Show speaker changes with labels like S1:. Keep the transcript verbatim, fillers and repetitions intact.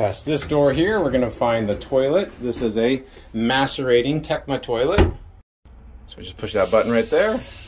S1: Past this door here, we're going to find the toilet. This is a macerating Tecra toilet. So we just push that button right there.